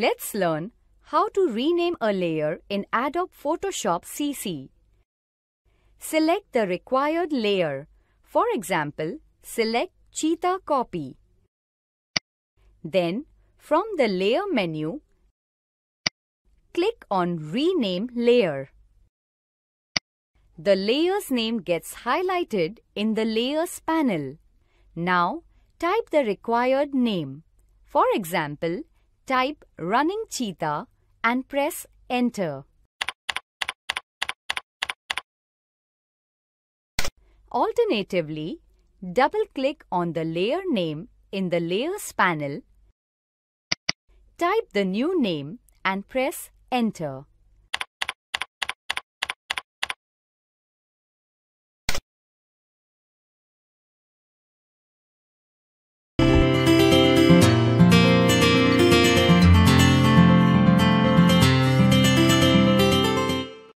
Let's learn how to rename a layer in Adobe Photoshop CC. Select the required layer. For example, select Cheetah Copy. Then, from the Layer menu, click on Rename Layer. The layer's name gets highlighted in the Layers panel. Now, type the required name. For example, type Running Cheetah and press Enter. Alternatively, double-click on the layer name in the Layers panel, type the new name and press Enter.